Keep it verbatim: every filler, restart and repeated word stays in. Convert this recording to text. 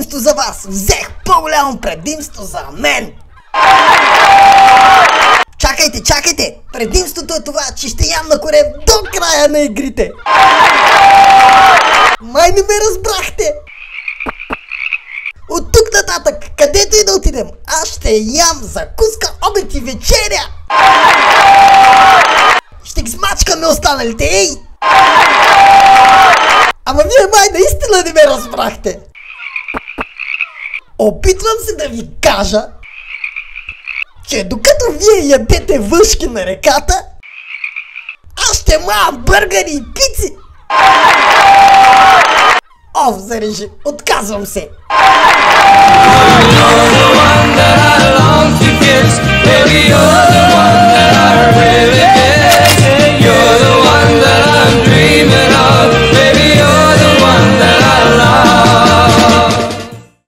предимство за вас, взех по-голямо предимство за мен. Чакайте, чакайте! Предимството е това, че ще ям на корем до края на игрите. Май не ме разбрахте. От тук нататък, където и да отидем, аз ще ям закуска, обед и вечеря. Ще ги смачкаме останалите, ей! Ама вие май наистина не ме разбрахте. Опитвам се да ви кажа, че докато вие ядете въшки на реката, аз ще мая бъргари и пици. Оф за режим, отказвам се. You're the one that I long to kiss, baby, you're the one that I really miss. You're the one that I'm dreaming.